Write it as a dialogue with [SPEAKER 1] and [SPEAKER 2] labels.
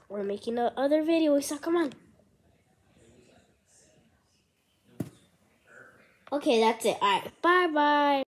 [SPEAKER 1] We're making another video, so come on. Okay, that's it. All right, bye-bye.